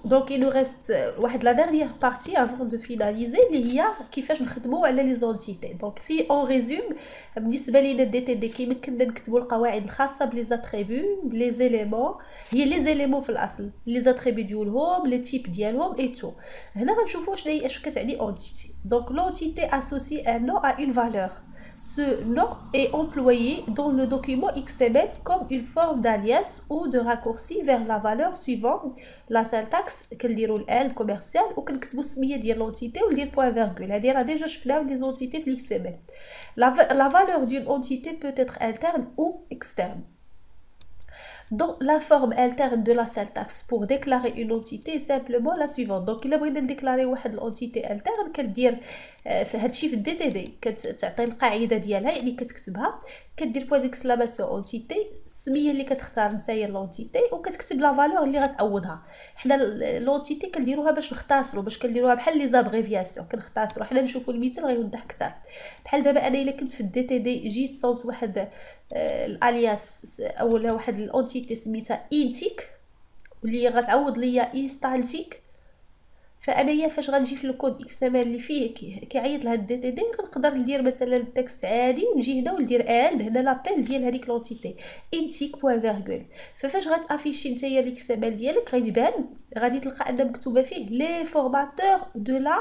دونك il nous reste واحد لا dernière partie avant de finaliser اللي هي كيفاش نخدموا على لي زونتيتي. دونك سي اون ريزوم بالنسبه لينا دي تي دي كيمكننا نكتبوا القواعد الخاصه بلي زاتريبيو بلي زيليمون، هي لي زيليمون في الاصل لي زاتريبيو ديالهم لي تيب ديالهم اي تو. هنا غنشوفوا شنو هي اش كتعني اونتيتي. دونك لونتيتي associe un nom à une valeur. Ce nom est employé dans le document XML comme une forme d'alias ou de raccourci vers la valeur suivante. La syntaxe كنديروا ال commercial وكنكتبوا السميه ديال لونتيتي وندير بوين فيرغول. هذه راه ديجا شفناها لي زونتيتي في XML. La valeur d'une entité peut être interne ou externe. Donc la forme interne de la syntaxe pour déclarer une entité est simplement la suivante. Donc الا بغينا نديكلاري واحد الانتيتي interne كندير في هادشي في الدي تي دي كتعطي القاعده ديالها، يعني كتكتبها كدير بوين ديكسلاماسيون اونتيتي السميه اللي كتختار نتايا لونتيتي وكتكتب لا فالور اللي غتعوضها. حنا لونتيتي كنديروها باش نختصروا، باش كنديروها بحال لي زابريفياسيون كنختصروا. حنا نشوفوا المثال غيوضح اكثر. بحال دابا انا الا كنت في الدي تي دي جيت صوت واحد الالياس اولا واحد الانتيتي سميتها انتيك واللي غتعوض ليا انستالتيك، فانايا فاش غنجي في الكود اكس ام ال اللي فيه كيعيط لهاد الدي تي دي غنقدر ندير مثلا التكست عادي ونجي هنا وندير هنا لابيل ديال هذيك لونتيتي انتيك بوين فيرغول. ففاش غتافيشي نتايا الاكس ام ال ديالك غيبان غادي تلقى ان مكتوبه فيه لي فورماتور دو لا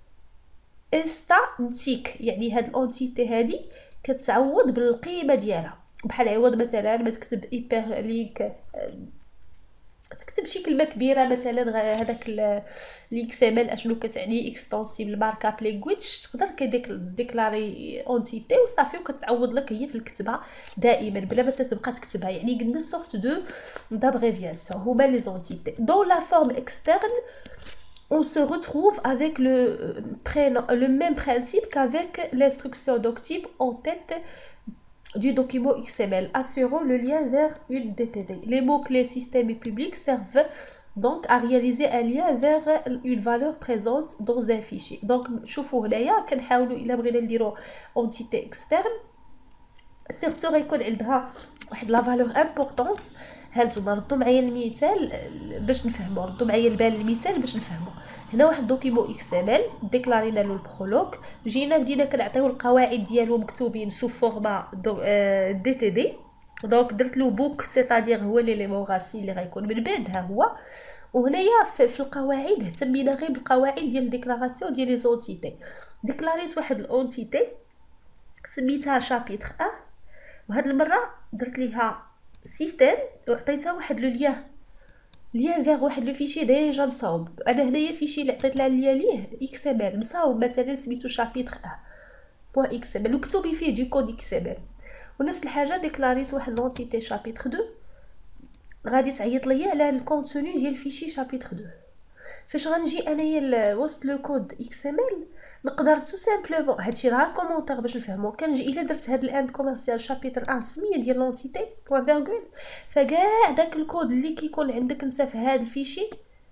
استاتيك، يعني هاد الانتيتي هادي كتعوض بالقيمه ديالها. بحال عوض مثلا ما تكتب ايبر لينك تكتب شي كلمه كبيره مثلا هذاك الاكس ام ال اشنو كتعني اكستنسيبل مارك اب لانجويج، تقدر ديكلاري اونتيتي وصافي وكتعوض لك هي في الكتابه دائما بلا ما تبقى تكتبها. يعني قلنا سورت دو دابريفياسيون هما لي زونتيتي. دون لا فورم اكسترن on se retrouve avec le même principe qu'avec l'instruction doctype en tête du document XML, assurant le lien vers une DTD. Les mots-clés système et public servent donc à réaliser un lien vers une valeur présente dans un fichier. Donc, شوفوا هنايا كنحاولوا الا بغينا نديرو entité externe سيرتو غيكون عندها واحد لا فالور امبورطونط. هانتوما ردوا معايا المثال باش نفهموا، ردوا معايا البال المثال باش نفهموا. هنا واحد دوكيمون اكس ام ال ديكلارينا له البرولوج، جينا بدينا كنعطيو القواعد ديالو مكتوبين سو فورما دي تي دي. دونك درت له بوك سيتادير هو ليليمون راسي اللي غيكون من بعد ها هو. وهنايا في القواعد اهتمينا غير بالقواعد ديال الديكلاراسيون ديال لي زونتيتي. ديكلاريت واحد الانتيتي سميتها شابيتر 1 وهاد المره درت ليها سيستم وعطيتها واحد لو ليان فيغ واحد لو فيشي ديجا مصاوب. انا هنايا فيشي اللي عطيت لها ليه اكس ام ال مصاوب مثلا سميتو شابيتر 1 بوين اكس ام ال وكتوبي فيه دي كود اكس ام ال. ونفس الحاجه ديكلاريت واحد لونتيتي شابيتر 2 غادي تعيط ليا على الكونتوني ديال الفيشي شابيتر 2. فاش غنجي انايا وسط لو كود اكس ام ال نقدر تو سامبلومون هادشي راه كومونتير باش نفهمو. كنجي الا درت هاد الاند كوميرسيال شابيتر 1 السميه ديال لونتيتي بوين فيرغول، فكاع داك الكود اللي كيكون عندك انت في هاد الفيشي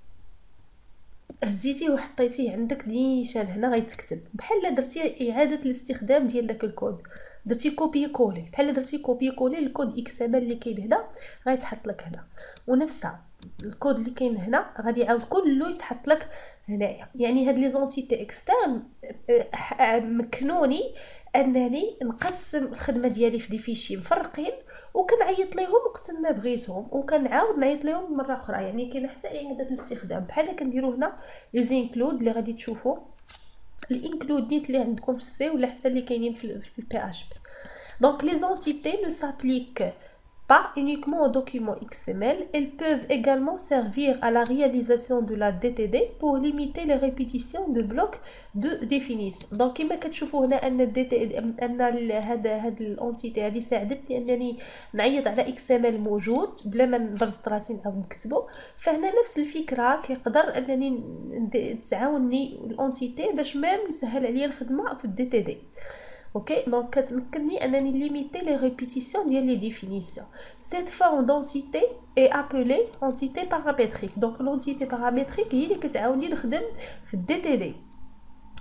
هزيتيه وحطيتيه عندك نيشان هنا غيتكتب بحال درتي اعاده الاستخدام ديال داك الكود، درتي كوبي كولي بحال درتي كوبي كولي الكود اكس ام ال اللي كاين هنا غيتحط لك هنا، ونفسها الكود اللي كاين هنا غادي يعاود كله يتحط لك هنايا. يعني هاد لي زونتيتي اكسترن مكنوني انني نقسم الخدمه ديالي في دي فيشي مفرقين وكنعيط ليهم وقت ما بغيتهم وكنعاود نعيط ليهم مره اخرى. يعني كاين حتى اعاده الاستخدام بحال كنديروا هنا لي زينكلود اللي غادي تشوفوا الانكلود نيت اللي عندكم في السي ولا حتى اللي كاينين في البي اش بي. Donc les entités ne s'appliquent pas uniquement aux documents XML, elles peuvent également servir à la réalisation de la DTD pour limiter les répétitions de blocs de définition. Donc كما كتشوفوا هنا ان هاد الانتيتي هذه ساعدتني انني نعيط على XML موجود بلا ما نبرز راسي نعاود نكتبو. فهنا نفس الفكره كيقدر انني تعاونني الانتيتي باش ميم نسهل عليا الخدمه في الدي تي دي. Ok, donc كتمكنني انني limiter les répétitions ديال les définitions. Cette forme d'entité est appelée entité paramétrique. Donc l'entité paramétrique هي اللي كتعاوني نخدم في الدي تي دي.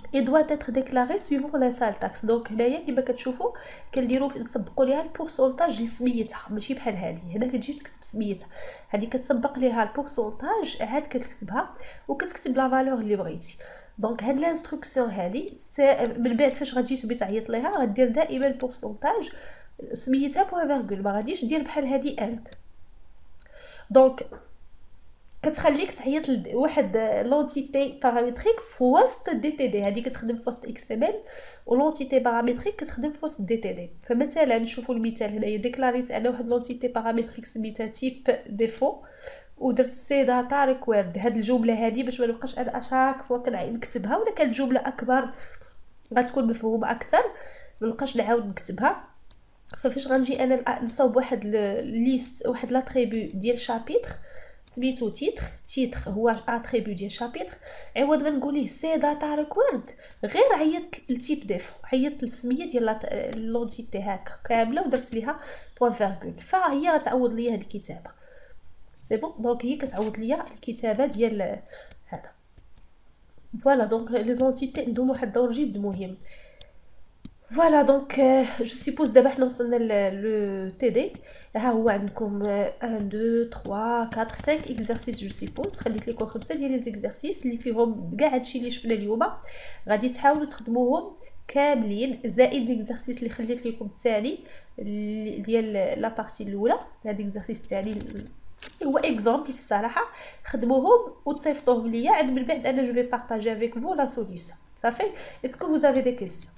et doit être déclaré suivant la salle taxe. دونك هنايا كما كتشوفوا كنديروا نسبقوا ليها البورسونتاج لسميتها، ماشي بحال هذه. هنا كتجي تكتب سميتها، هذه كتسبق ليها البورسونتاج، عاد كتكتبها وكتكتب لا فالور اللي بغيتي. دونك هاد لانستركسيون هذه من بعد فاش غتجي تبي تعيط ليها غدير دائما البورسونتاج سميتها بوان فيرغول، ما غاديش دير بحال هذه اند. دونك كتخليك تعيط لواحد لونتيتي بارامتريك في وسط دي تي دي، هذه كتخدم في وسط اكس ام ال، ولونتيتي بارامتريك كتخدم في وسط دي تي دي. فمثلا نشوفوا المثال هنايا، ديكلاريت انا واحد لونتيتي بارامتريك سميتها تيب ديفو ودرت سي داتا ريكويرد. هاد الجمله هذه باش ما نبقاش انا اشاك فوا كنعيد نكتبها، ولا كانت جمله اكبر غتكون مفهومه اكثر ما نبقاش نعاود نكتبها. ففاش غنجي انا نصاوب واحد ليست، واحد لاتريبيو ديال شابيتر سميتو تيتر هو اتريبيو ديال شابيتر، عوض ما نقول ليه سي داتا ريكويرد غير عيطت لتيب ديفو، عيطت للسميه ديال لونتيتي هاكا كامله ودرت ليها بوان فيرغول، فهي غتعوض ليا هاد الكتابه. سي بون، دونك هي كتعوض ليا الكتابه ديال هذا. فوالا دونك لي زونتيتي عندهم واحد الدور جد مهم. فوالا دونك جو سيبوز دابا حنا وصلنا لو تي دي. ها هو عندكم 1 2 3 4 5 اكزرسيس. جو سيبوز خليت لكم 5 ديال لي زيكزرسيس اللي فيهم كاع هادشي اللي شفنا اليوم، غادي تحاولوا تخدموهم كاملين، زائد ليكزرسيس اللي خليت لكم الثاني ديال لا بارتي الاولى. هذا الاكزرسيس الثاني هو اكزامبل في الصراحه، خدموهم وتصيفطوهم ليا، عاد من بعد انا جو في بارطاجي افيك فو لا سوليوشن. صافي، اسكو vous avez des questions؟